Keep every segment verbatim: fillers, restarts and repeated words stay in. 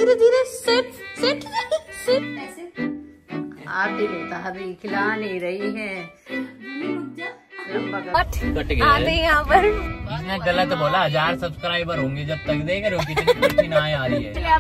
धीरे धीरे sit sit seat. ऐसे आती नहीं तारी खिला नहीं रही है। कट गया आते यहाँ पर। इसने गलत बोला, हजार सब्सक्राइबर होंगे जब तक देख रहे हो कितनी कठिनाई आ रही है।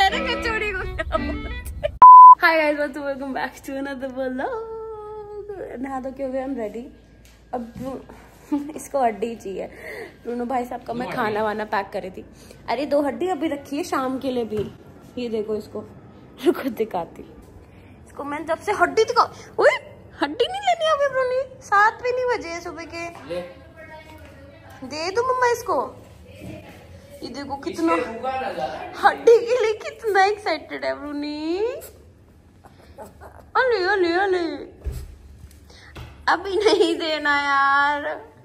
Hi guys, welcome back to another vlog. नहा धो के हो गए हम रेडी। अब इसको हड्डी चाहिए। ब्रूनो भाई साहब का मैं खाना वाना पैक करी थी। अरे दो हड्डी अभी रखी है शाम के लिए भी। ये देखो इसको, रुको दिखाती इसको। मैंने जब से हड्डी दिखा, ओए हड्डी नहीं लेनी अभी ब्रूनी, सात भी नहीं बजे सुबह के। दे दो मम्मा इसको। ये देखो कितना हड्डी के लिए कितना एक्साइटेड है ब्रूनी। अले अले अले अभी नहीं देना यार।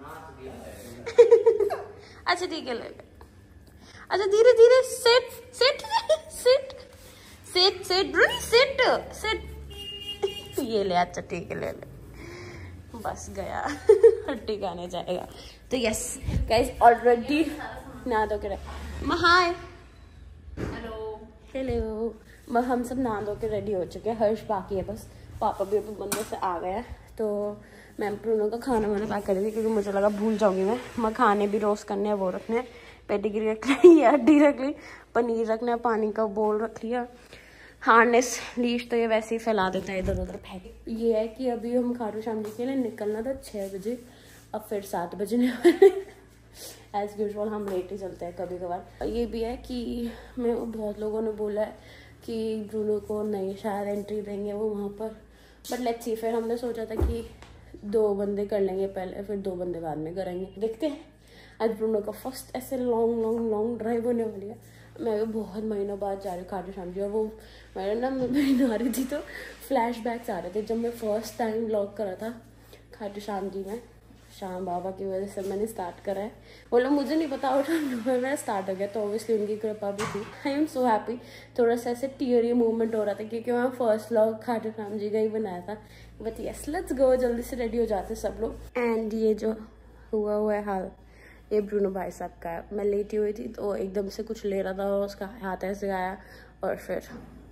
अच्छा ठीक है ले ले। अच्छा धीरे धीरे sit sit sit sit sit Brownie sit sit. ये ले, अच्छा ठीक है ले ले। बस गया हड्डी खाने जाएगा। तो यस गाइस ऑलरेडी नहा धो के हाय हेलो हेलो हम सब नहा धो के रेडी हो चुके हैं। हर्ष बाकी है बस। पापा भी अभी बंदे से आ गए हैं। तो मैं ब्रूनो का खाना वाना पैक कर रही थी क्योंकि मुझे लगा भूल जाऊंगी मैं। मखाने भी रोस्ट करने हैं, वो रखने हैं। पेडिग्री रख ली, हड्डी रख ली, पनीर रखना है, पानी का बोल रख लिया। हार्नेस लीश तो ये वैसे ही फैला देता है इधर उधर फेंक। ये है कि अभी हम खाटू श्याम जी के लिए निकलना था छः बजे, अब फिर सात बजने वाले। एज यूजुअल हम लेट ही चलते हैं कभी कभार। ये भी है कि मैं बहुत लोगों ने बोला है कि ब्रूनो को नहीं शायद एंट्री देंगे वो वहाँ पर, बट लेट्स सी। फिर हमने सोचा था कि दो बंदे कर लेंगे पहले, फिर दो बंदे बाद में करेंगे, देखते हैं। आज ब्रूनो का फर्स्ट ऐसे लॉन्ग लॉन्ग लॉन्ग ड्राइव होने वाली है। मैं भी बहुत महीनों बाद जा रही हूँ खाटू श्याम जी। और वो मैंने ना मैं नहा रही थी तो फ्लैश बैक्स आ रहे थे जब मैं फर्स्ट टाइम व्लॉग करा था खाटू श्याम जी में। श्याम बाबा की वजह से मैंने स्टार्ट करा है। बोला मुझे नहीं पता उठा मेरा स्टार्ट हो गया, तो ऑब्वियसली उनकी कृपा भी थी। I am so happy. थोड़ा सा ऐसे टीयरी मूवमेंट हो रहा था क्योंकि मैं फर्स्ट व्लॉग खाटू श्याम जी का ही बनाया था। बट यस लेट्स गो, जल्दी से रेडी हो जाते सब लोग। एंड ये जो हुआ हुआ है हाल, ये ब्रूनो भाई साहब का है। मैं लेटी हुई थी तो एकदम से कुछ ले रहा था, उसका हाथ ऐसे आया और फिर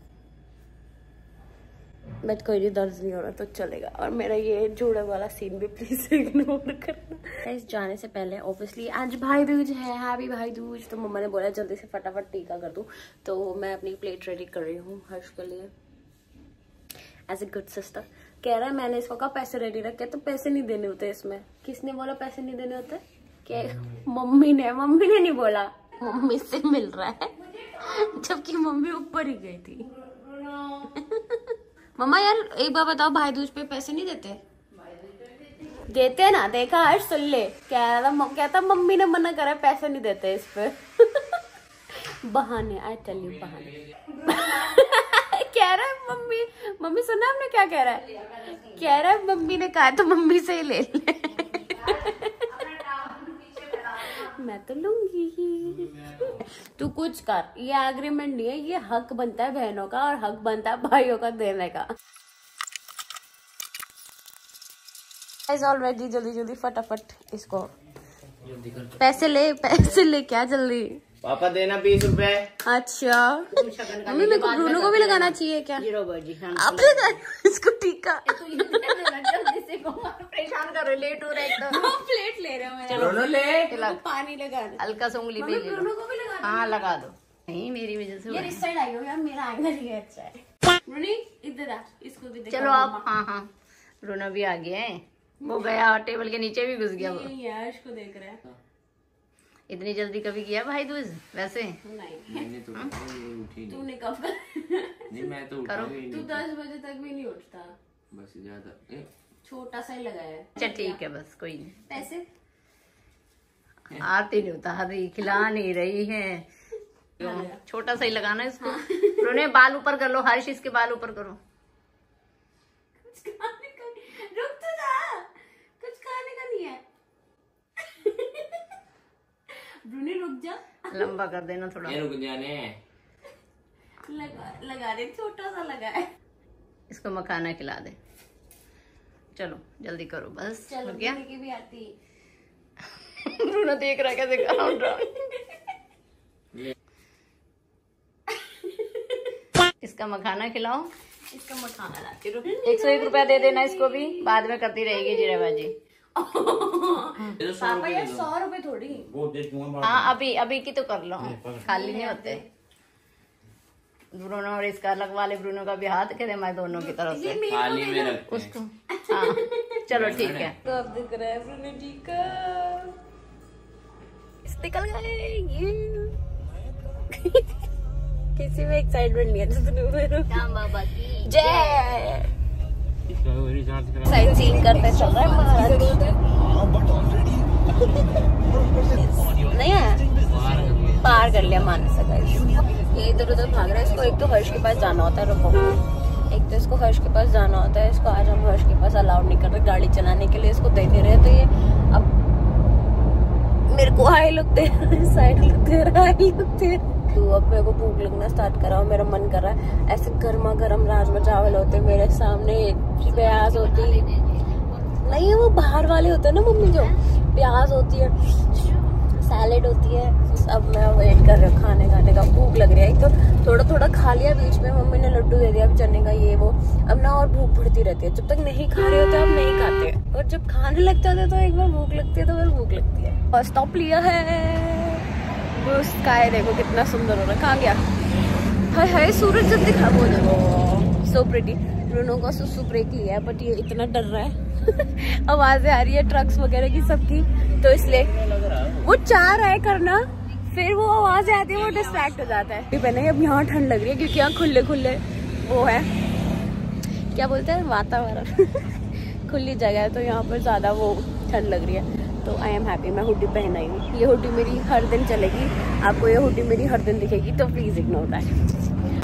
बट कोई भी दर्द नहीं हो रहा तो चलेगा। और मेरा ये जोड़े वाला सीन भी प्लीज इग्नोर करना। इस जाने से पहले ऑब्वियसली आज भाई दूज है, हैप्पी भाई दूज। तो मम्मा ने बोला जल्दी से फटाफट टीका कर दूं, तो मैं अपनी प्लेट रेडी कर रही हूँ हर्ष के लिए एज ए गुड सिस्टर। कह रहा है मैंने इसको कहा पैसे रेडी रखे, तो पैसे नहीं देने होते इसमें। किसने बोला पैसे नहीं देने होते? क्या मम्मी ने मम्मी ने नहीं बोला, मम्मी से मिल रहा है जबकि मम्मी ऊपर ही गई थी। मम्मा यार एक बार बताओ, भाई दूज पे पैसे नहीं देते? देते ना, देखा हर्ष सुन ले। क्या था क्या था मम्मी ने मना करा पैसे नहीं देते इस पे। बहाने, आई टेल यू बहाने। कह रहा है मम्मी मम्मी सुना आपने क्या कह रहा है? कह रहा है मम्मी ने कहा तो मम्मी से ही ले ले। मैं तो लूंगी ही। तू कुछ कर, ये एग्रीमेंट नहीं है, ये हक बनता है बहनों का और हक बनता है भाइयों का देने का। ऑलरेडी जल्दी जल्दी फटाफट इसको पैसे ले, पैसे ले क्या जल्दी। पापा देना बीस रुपए। अच्छा मम्मी मेरे को ब्रूनो को भी लगाना चाहिए क्या? अब इसको टीका। परेशान कर रहे, लेट हो रहा है एकदम। प्लेट ले रहे हो मैं। चलो ले, पानी लगा दो हल्का सा, उंगली पे ब्रूनो को भी लगा। हाँ लगा दो। नहीं मेरी वजह से यार इस साइड आई हो यार, मेरा एंगल ही अच्छा है। ब्रूनी इधर आ, इसको भी चलो आप। हाँ हाँ ब्रूनो भी आ गया है, वो गया टेबल के नीचे भी घुस गया। वो यार इसको देख रहा है। इतनी जल्दी कभी किया भाई दूज? वैसे नहीं तूने कब कर? नहीं मैं तो करो, तू दस बजे तक भी नहीं उठता, बस ज्यादा छोटा सा ही लगाया है। अच्छा ठीक है बस कोई नहीं। पैसे आती नहीं होता, अभी खिला नहीं रही है। छोटा सा ही लगाना इसको। हाँ। बाल ऊपर कर लो हर्ष, इसके बाल ऊपर करो। कुछ खाने का रुक तो जा, कुछ खाने का नहीं है। ब्रूनी रुक जा, लंबा कर देना थोड़ा। ये रुक जाने लगा लगा दे, छोटा सा लगा है। इसको मखाना खिला दे। चलो जल्दी करो बस। चलो की भी आती। ब्रूनो देख रहा है कैसे कर रहा हूँ। इसका मखाना खिलाओ, इसका मखाना लाती हूँ। एक सौ एक रुपया दे देना इसको भी, बाद में करती रहेगी जीराबाजी। पापा यार सौ रुपए थोड़ी। हाँ अभी अभी की तो कर लो, खाली नहीं होते। ब्रूनो और इसका अलग वाले ब्रूनो का भी हाथ कहते मैं दोनों की तरफ से खाली में रखते उसको। हाँ चलो ठीक है। तो अब दिख रहा है ब्रूनो जी का, निकल गए ये। किसी में एक्साइटमेंट नहीं है। बाबा की जय। साइड सीन करते चल रहा है महाराज। नहीं है, पार कर लिया मानस का। ये इधर उधर भाग रहा है। इसको एक तो हर्ष के पास जाना होता है, रुको, एक तो इसको हर्ष के पास जाना होता है। इसको आज हम हर्ष के पास अलाउड नहीं कर रहे गाड़ी चलाने के लिए, इसको दे दे रहे। तो ये अब मेरे को हाई लुक दे रहा है, साइड लुक दे रहा है, हाई लुक दे रहा है। तो अब मेरे को भूख लगना स्टार्ट करा और मेरा मन कर रहा है ऐसे गर्मा गर्म राजमा चावल होते मेरे सामने, प्याज होती नहीं, वो बाहर वाले होते हैं ना मम्मी, जो प्याज होती है, सैलेड होती है। अब मैं वेट कर रही हूँ खाने खाने का, भूख लग रही है। एक तो थोड़ा थोड़ा खा लिया बीच में, मम्मी ने लड्डू दे दिया अब चने का ये वो। अब ना और भूख बढ़ती रहती है, जब तक नहीं खा रहे होते अब नहीं खाते, और जब खाने लग जाते तो एक बार भूख लगती है तो फिर भूख लगती है। बस स्टॉप लिया है, वो स्काई देखो कितना सुंदर हो रहा है। कहाँ गया? हाय हाय सूरज जब दिखा, वो देखो सो प्रिटी। ब्रूनो को सुसु ब्रेक लिया है बट ये इतना डर रहा है। आवाजें आ रही है ट्रक्स वगैरह की सबकी, तो इसलिए वो चाह रहा है करना, फिर वो आवाजें आती है वो डिस्ट्रैक्ट हो जाता है। पहले अब यहाँ ठंड लग रही है क्योंकि यहाँ खुले खुले वो है, क्या बोलते हैं, वातावरण। खुली जगह है तो यहाँ पर ज्यादा वो ठंड लग रही है। तो आई एम हैप्पी, मैं हुडी पहन आई हूँ। ये हुडी मेरी हर दिन चलेगी, आपको ये हुडी मेरी हर दिन दिखेगी, तो प्लीज इग्नोर दैट।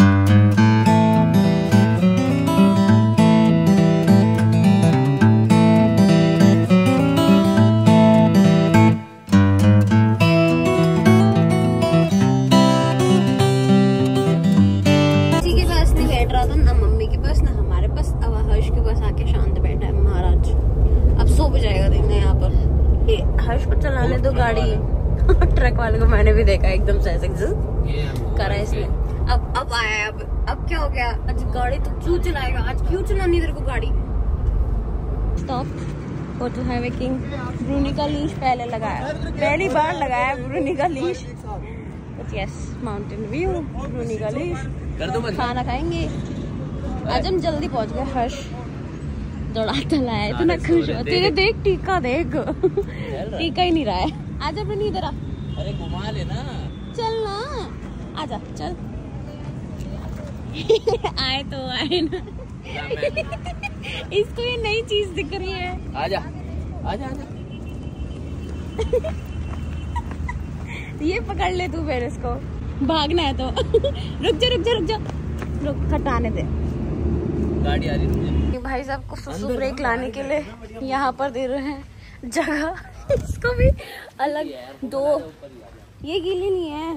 हर्ष को चलाने दो गाड़ी। ट्रक वाले को मैंने भी देखा एकदम से ऐसे करा इसने। अब अब आया, अब अब क्या हो गया, आज गाड़ी तो क्यों चलाएगा, आज क्यों चलानी तेरे को गाड़ी। Stop photo highway king. Brownie का लीश पहले लगाया, पहली बार लगाया ब्रूनी का leash. Yes mountain view, Brownie का लीश। खाना खाएंगे आज हम, जल्दी पहुंच गए। हर्ष दौड़ाता लाया, इतना खुश हो। तेरे देख टीका देख, टीका ही नहीं रहा है। आजा अपने इधर आ। अरे घुमा लेना, चल ना, आजा चल। आए तो आए ना। इसको ये नई चीज दिख रही है। आजा आजा आजा। ये पकड़ ले तू, फिर इसको भागना है तो। रुक जा रुक जा रुक जा, रुक हटाने दे, गाड़ी आ रही है। भाई साहब को सुसु ब्रेक लाने के लिए यहाँ पर दे रहे हैं जगह। इसको भी अलग दो, ये गीली नहीं है।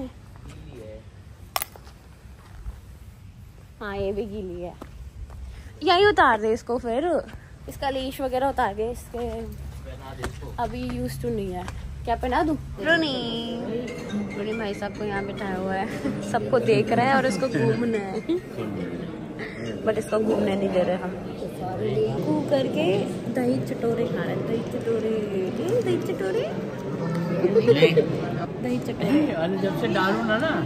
हाँ ये भी गीली है, यही उतार दे इसको, फिर इसका लीश वगैरह उतार के इसके। अभी यूज टू नहीं है, क्या पहना दूं? रोनी रोनी भाई साहब को यहाँ बिठाया हुआ है, सबको देख रहा है और इसको घूमना है, बट इसको घूमने नहीं दे रहे हम। कू करके दही चटोरे खा रहे हैं, दही चटोरे, दही चटोरे, दही चटोरे। जब से डालू ना ना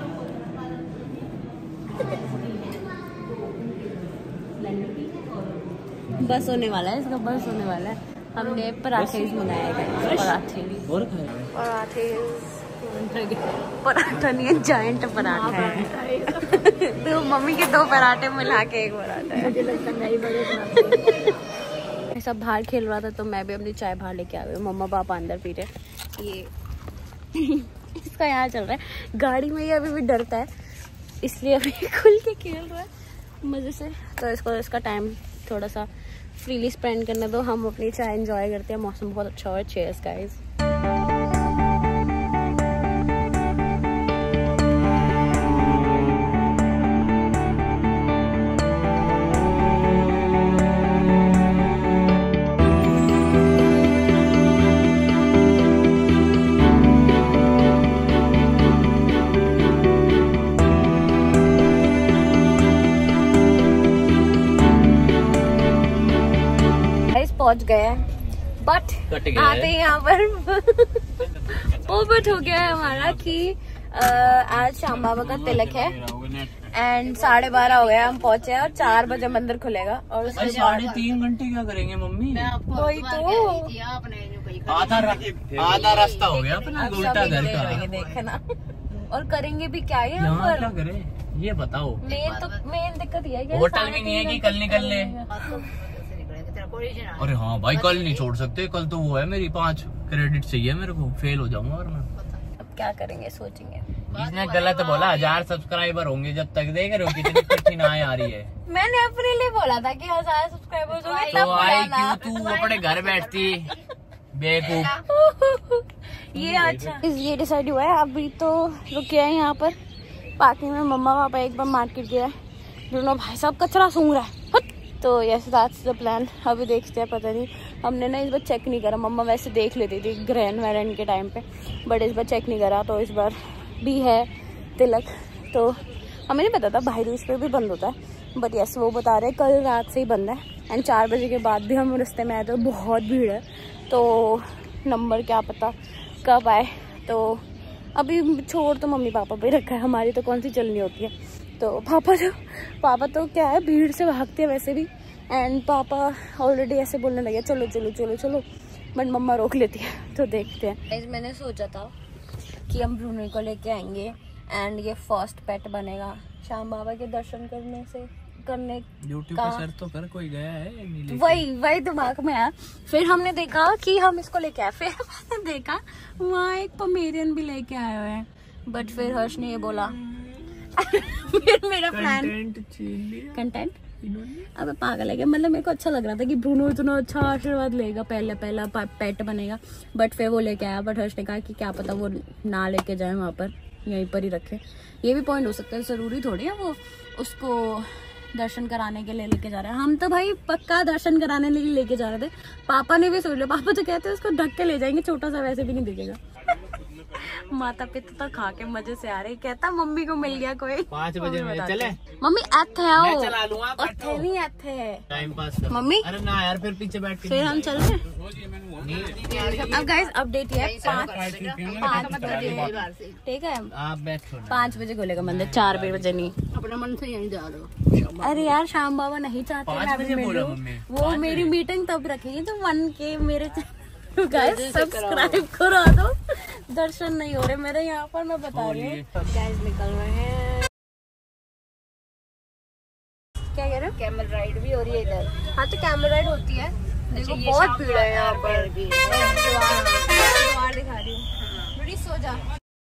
बस होने वाला है इसका, बस होने वाला है। हमने पराठे मंगाया है, पराठे पराठे पराठा नहीं है, जायंट पराठा है। तो मम्मी के दो पराठे मिला के एक पराठा है। सब बाहर खेल रहा था तो मैं भी अपनी चाय बाहर लेके आ गई। मम्मा पापा अंदर पी रहे। ये इसका यहाँ चल रहा है गाड़ी में, ये अभी भी डरता है इसलिए अभी खुल के खेल रहा है मजे से। तो इसको इसका टाइम थोड़ा सा फ्रीली स्पेंड करने दो, हम अपनी चाय एंजॉय करते हैं। मौसम बहुत अच्छा है। Cheers guys. पहुंच गए हैं, बट आते ही यहाँ पर पोपट हो गया है हमारा कि आ, आज श्याम बाबा का तिलक है एंड साढ़े बारह हो गया हम पहुंचे हैं और चार बजे मंदिर खुलेगा। और साढ़े तीन घंटे क्या करेंगे मम्मी? वही तो आधा आधा रास्ता हो गया अपना उल्टा घर का। देखना और करेंगे भी क्या है यहाँ क्या करें ये बताओ। मेन तो मेन दिक्कत ये है होटल भी नहीं है कि कल निकल ले। अरे हाँ भाई कल नहीं छोड़ सकते, कल तो वो है मेरी पांच क्रेडिट चाहिए मेरे को, फेल हो जाऊंगा वरना। अब क्या करेंगे सोचेंगे। इसने गलत बोला, हजार सब्सक्राइबर होंगे जब तक, देख रहे हो कितनी कठिनाई आ रही है। मैंने अपने लिए बोला था कि हजार सब्सक्राइबर्स होंगे तो आई क्यों तू अपने घर बैठती बेवकूफ। ये अच्छा ये डिसाइड हुआ है। अभी तो रुके हैं यहाँ पर पार्किंग में, मम्मा पापा एक बार मार्केट गया है, दोनों भाई साहब कचरा सूंघ रहा है। तो यस दैट्स द प्लान। अभी देखते हैं, पता नहीं, हमने ना इस बार चेक नहीं करा। मम्मा वैसे देख लेती थी ग्रैंड वैरेंट के टाइम पे, बट इस बार चेक नहीं करा। तो इस बार भी है तिलक, तो हमें नहीं पता था भाई दूज पे भी बंद होता है, बट यस वो बता रहे कल रात से ही बंद है। एंड चार बजे के बाद भी हम रास्ते में आए तो बहुत भीड़ है, तो नंबर क्या पता कब आए। तो अभी छोड़ तो मम्मी पापा पे रखा है, हमारी तो कौन सी चलनी होती है। तो पापा तो पापा तो क्या है भीड़ से भागते हैं वैसे भी, एंड पापा ऑलरेडी ऐसे बोलने लगे चलो चलो चलो चलो, बट मम्मा रोक लेती है। तो देखते हैं। मैंने सोचा था कि हम ब्रूनो को लेके आएंगे एंड ये फर्स्ट पेट बनेगा श्याम बाबा के दर्शन करने से करने यूट्यूब पे सर्च तो कर, कोई गया है? वही वही दिमाग में आया। फिर हमने देखा कि हम इसको लेके आए, फिर हमने देखा वहाँ एक पोमेरियन भी लेके आए हुए हैं, बट फिर हर्ष ने ये बोला फिर मेरा प्लान कंटेंट अब पागल है क्या, मतलब मेरे को अच्छा लग रहा था कि ब्रूनो इतना अच्छा आशीर्वाद लेगा, पहले पहला पेट बनेगा, बट फिर वो लेके आया। बट हर्ष ने कहा कि क्या पता वो ना लेके जाए वहाँ पर, यहीं पर ही रखे। ये भी पॉइंट हो सकता है, जरूरी थोड़ी है वो उसको दर्शन कराने के लिए लेके जा रहे हैं। हम तो भाई पक्का दर्शन कराने के लिए लेके जा रहे थे। पापा ने भी सोच लिया, पापा तो कहते हैं उसको ढक के ले जाएंगे, छोटा सा वैसे भी नहीं दिखेगा। माता पिता तो खा के मजे से आ रहे, कहता मम्मी को मिल गया कोई। पाँच बजे में चले मम्मी एथ है, मैं चला लूंगा, नहीं एथ है टाइम पास मम्मी। अरे ना यार फिर पीछे बैठ के फिर हम चल रहे हैं। अब गाइस अपडेट ये पाँच पाँच बजे ठीक है, आप बैठो, पाँच बजे खुलेगा मंदिर, चार बजे नहीं। अपने मन से यहीं जा रहे हो। अरे यार श्याम बाबा नहीं चाहते मैं भी मिलूं, वो मेरी मीटिंग तब रखेंगे तो वन के मेरे गाइस सब्सक्राइब करा दो। दर्शन नहीं हो रहे मेरे यहाँ पर, मैं बता रही हूँ। गाइस निकल रहे हैं, क्या कह रहे हो? कैमल राइड भी हो रही है इधर। हाँ तो कैमल राइड होती है, देखो बहुत भीड़ है यहाँ पर। द्वार दिखा रही हूँ, बड़ी सो जा।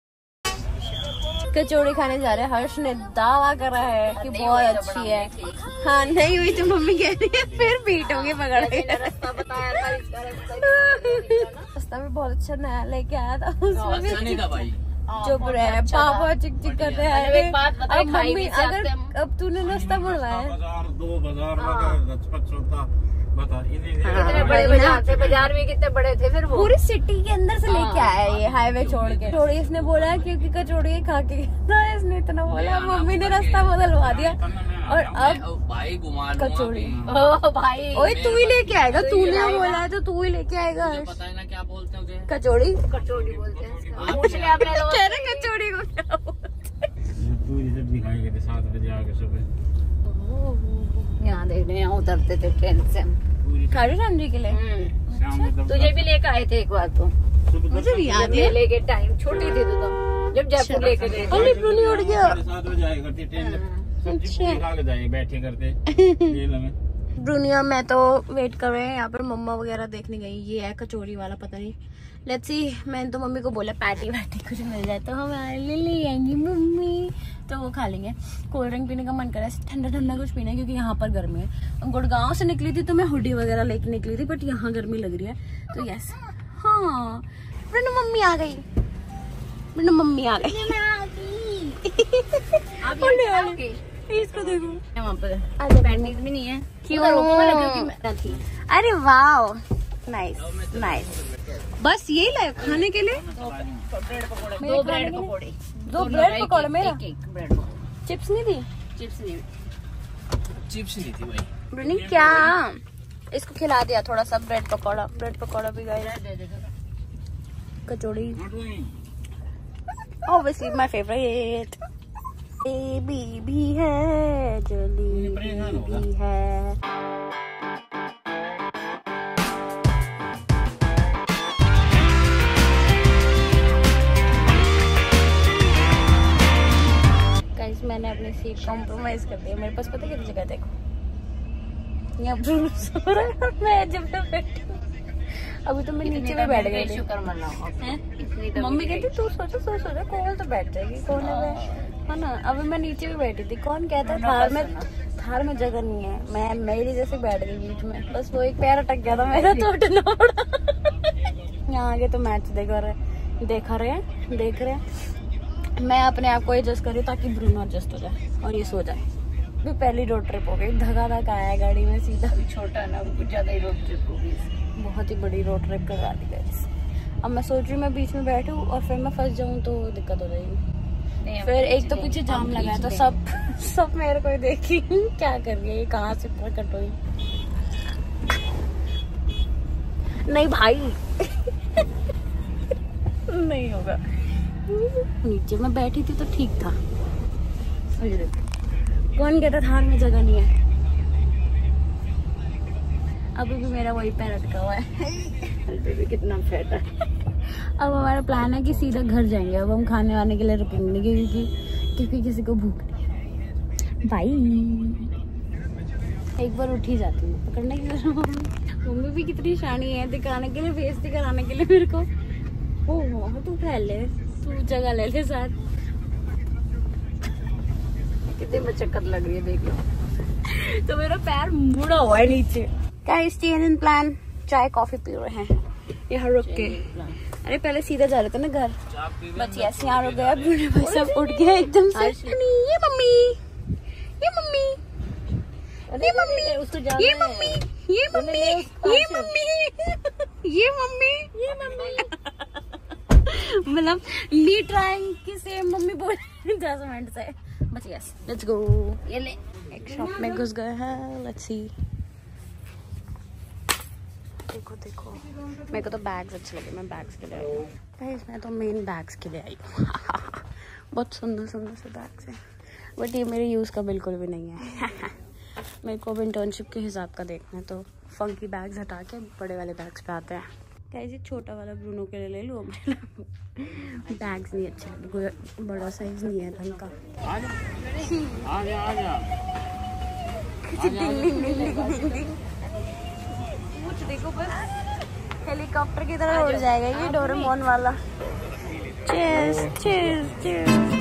कचौड़ी खाने जा रहे हैं, हर्ष ने दावा करा है कि बहुत अच्छी है। हाँ नहीं हुई तो मम्मी कह रही है फिर पीटोगे पकड़ के। रास्ता बताया था इसका, रास्ता भी बहुत अच्छा नया लेके आया था, उसमें भी चुप रहे पापा चिक चिक कर रहे हैं। अब मम्मी अगर अब तूने रास्ता बुलवाया दो बाजार बता, इतने बड़े बाजार थे, बाजार भी कितने बड़े थे। फिर वो पूरी सिटी के अंदर से लेके आया ये हाईवे छोड़ के। कचौड़ी इसने बोला क्योंकि कचौड़ी खा के ना इसने इतना बोला, मम्मी ने रास्ता बदलवा दिया। और अब भाई घुमा कचौड़ी ओ भाई ओए तू ही लेके आएगा, तूने बोला है तो तू ही लेके आएगा। पता है ना क्या बोलते हो? कचौड़ी कचौड़ी बोलते हैं, पूछ ले अपने लोग कह रहे कचौड़ी को क्या बोलते हैं। पूरी सब्जी खाएंगे थे सात बजे आके सुबह, यहाँ देखने यहाँ उतरते थे ट्रेन से खाटू श्याम जी के लिए। तुझे भी लेकर आए थे एक बार, तो मुझे भी याद है, लेके टाइम छोटी थी तो तुम जब जयपुर लेके गए। अरे ब्रूनी उड़ गया। सात बजे आया करती ट्रेन, सब्जी पूरी खा के जाए बैठे करते। ब्रूनिया मैं तो वेट कर रहे हैं यहाँ पर, मम्मा वगैरह देखने गई। ये है कचौरी वाला, पता नहीं, लेट्स सी। मैंने तो मम्मी को बोला पैटी वैटी कुछ मिल जाए तो हमारे लिए ले आएंगी मम्मी, तो वो खा लेंगे। कोल्ड ड्रिंक पीने का मन कर रहा है, ठंडा ठंडा कुछ पीना है क्योंकि यहाँ पर गर्मी है। गुड़गांव से निकली थी तो मैं हुडी वगैरह लेके निकली थी, बट यहाँ गर्मी लग रही है तो यस। हाँ ब्रूनो मम्मी आ गई, ब्रूनो मम्मी आ गई। इसको देखो वहाँ पर पैंडीज भी नहीं है, क्यों? अरे वाओ नाइस नाइस। बस यही लाए खाने के लिए, दो ब्रेड पकौड़े, दो ब्रेड पकौड़े मेरा। एक ब्रेड चिप्स नहीं थी? चिप्स नहीं, चिप्स नहीं थी भाई। ब्रूनी क्या इसको खिला दिया थोड़ा सा ब्रेड पकौड़ा, ब्रेड पकौड़ा भी guys, kachori obviously my favourite. Baby भी है, जलेबी भी है। गाइस मैंने अपनी सीट कॉम्प्रोमाइज कर दी। मेरे पास पता है कितनी जगह, देखो यहाँ ब्रूनो सो रहा है और मैं जब मैं बैठी हूँ। अभी तो मैं नीचे में बैठ गई थी। शुक्र मनाओ। मम्मी कहती तू सोचो सोच सोचो कौन तो बैठ जाएगी कोने में, है ना। अभी मैं नीचे में बैठी थी। कौन कहता है थार में थार में जगह नहीं है। मैं मेरी जैसे बैठ गई बीच में, बस वो एक पैर अटक गया था मेरा तो उठना पड़ा। यहाँ आगे तो मैच देखा रहे देखा रहे देख रहे मैं अपने आप को एडजस्ट करूँ ताकि ब्रूनो एडजस्ट हो जाए और ये सो जाए। भी पहली रोड ट्रिप हो गई, धक्का धक्का आया गाड़ी में सीधा। छोटा ना कुछ ज्यादा ही रोड ट्रिप हो गई, बहुत ही बड़ी रोड ट्रिप करवा दी गई। अब मैं सोच रही हूँ मैं बीच में बैठूँ और फिर मैं फंस जाऊँ तो दिक्कत हो जाएगी। फिर एक तो पीछे जाम लगा है तो सब सब मेरे को देखी क्या कर रही है, ये कहाँ से प्रकट हुई। नहीं भाई नहीं होगा। नीचे में बैठी थी तो ठीक था। कौन कहता थार में जगह नहीं है। अभी भी मेरा वही पैर अटका हुआ है। अभी भी कितना फैट है। अब हमारा प्लान है कि सीधा घर जाएंगे। अब हम खाने वाने के लिए रुकेंगे क्योंकि क्योंकि किसी को भूख नहीं है। भाई एक बार उठ ही जाती हूँ पकड़ने के लिए। मम्मी भी कितनी शानी है, दिखाने के लिए बेइज्जती कराने के लिए मेरे को। ओ तू फैल ले, तू जगह ले ले साथ। कितनी मशक्कत लग रही है देख लो। तो मेरा पैर मुड़ा हुआ है नीचे। गाइस चेंज इन प्लान, चाय कॉफी पी रहे हैं यहाँ रुक के। अरे पहले सीधा जा रहे थे ना घर, बस ऐसे यहाँ रुक गया। ब्रूनो भाई सब उठ गया एकदम से। ये मम्मी ये मम्मी ये मम्मी ये मम्मी ये मम्मी ये मम्मी ये मम्मी ये मम्मी मतलब मी ट्राइंग कि सेम मम्मी बोल दस मिनट से। बस यस लेट्स गो। ये ले एक शॉप में घुस गए हैं। Let's see. देखो देखो मेरे को तो बैग्स अच्छे लगे, मैं बैग्स के लिए आई हूँ। गाइस मैं तो मेन बैग्स के लिए आई हूँ। बहुत सुंदर सुंदर से बैग्स हैं बट ये मेरे यूज़ का बिल्कुल भी नहीं है। मेरे को अब इंटर्नशिप के हिसाब का देखना है तो फंकी बैग्स हटा के बड़े वाले बैग्स पे आते हैं। कैसे छोटा वाला ब्रूनो के लिए ले लूँ। बैग्स नहीं अच्छे लगे, बड़ा साइज नहीं है ढंग का। आजा आजा कुछ देखो बस हेलीकॉप्टर की तरह उड़ जाएगा ये डोरेमोन वाला। Cheers cheers cheers.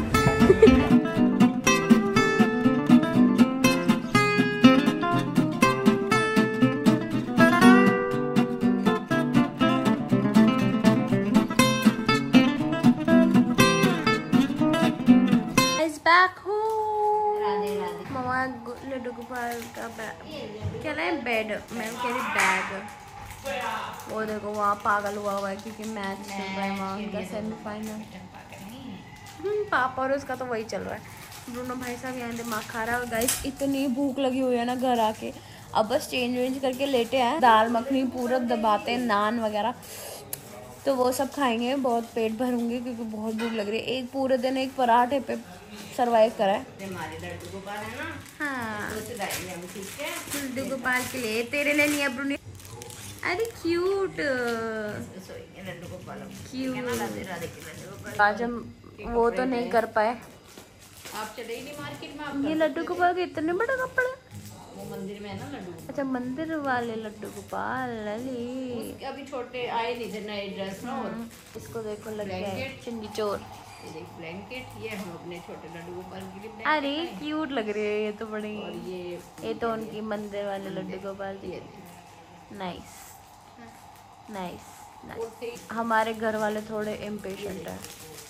Laddu Gopal का बैग क्या है, बेड मैं कह रही बैग। वो देखो वहाँ पागल हुआ हुआ है क्योंकि मैच चल रहा है वहाँ उनका सेमीफाइनल। पापा और उसका तो वही चल रहा है। ब्रूनो भाई साहब यहाँ दिमाग खा रहा है। गाइस इतनी भूख लगी हुई है ना घर आके, अब बस चेंज वेंज करके लेटे हैं। दाल मखनी पूरा दबाते हैं, नान वगैरह तो वो सब खाएंगे, बहुत पेट भरूंगी क्योंकि बहुत भूख लग रही है। एक पूरे दिन एक पराठे पे सरवाइव करा है। लड्डू गोपाल है ना, हाँ लड्डू गोपाल के लिए तेरे लिए नहीं है ब्रूनो। अरे क्यूट लड्डू गोपाल क्यूट। आज हम वो तो नहीं कर पाए। आप चले ही नहीं मार्केट में। ये लड्डू गोपाल के इतने बड़ा कपड़ा वो मंदिर में है ना लड्डू। अच्छा मंदिर वाले लड्डू गोपाल लली। अभी छोटे आए नहीं थे नए ड्रेस ना। और इसको देखो लग गया चिंगी चोर। ब्लैंकेट ये हम अपने छोटे लड्डू गोपाल के लिए। अरे क्यूट लग रही है ये तो बड़ी। और ये ये तो उनकी मंदिर वाले Laddu Gopal ji. Nice nice nice. हमारे घर वाले थोड़े इम्पेशेंट है।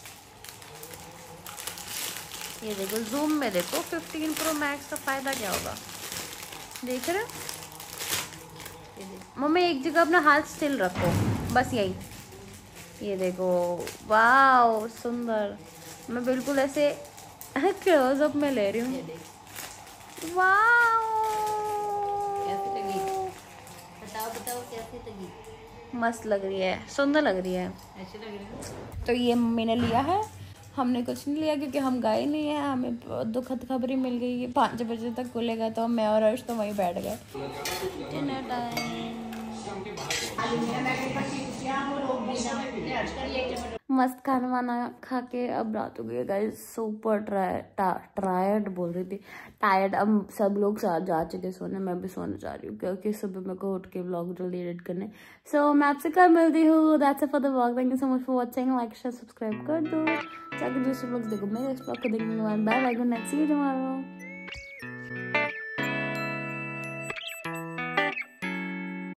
ये देखो जूम में देखो फिफ्टीन प्रो मैक्स का फायदा क्या होगा देख रहे। मम्मी एक जगह अपना हाथ स्टिल रखो बस यही। ये देखो वाओ सुंदर। मैं बिल्कुल ऐसे क्लोजअप में ले रही हूँ। वाओ मस्त लग रही है, सुंदर लग रही है। ऐसे लग रही है। तो ये मम्मी ने लिया है, हमने कुछ नहीं लिया क्योंकि हम गए नहीं है। हमें दुखद खबरी मिल गई है पाँच बजे तक खुलेगा, तो मैं और अर्श तो वहीं बैठ गए। Dinner time. मस्त खाना वाना खा के अब रात हो गई है गाइस। सुपर टायर्ड बोल रही थी, टायर्ड। अब सब लोग जा चुके सोने, मैं भी सोने जा रही हूँ क्योंकि सुबह मेरे को उठ के व्लॉग जल्दी एडिट करने। सो so, मैं आपसे कल मिलती हूँ। That's it for the vlog. Thank you so much for watching. Like share subscribe कर दो, जाके दूसरे व्लॉग्स देखो, मेरे इस व्लॉग को देखने के बाद। Bye bye, good night, see you tomorrow.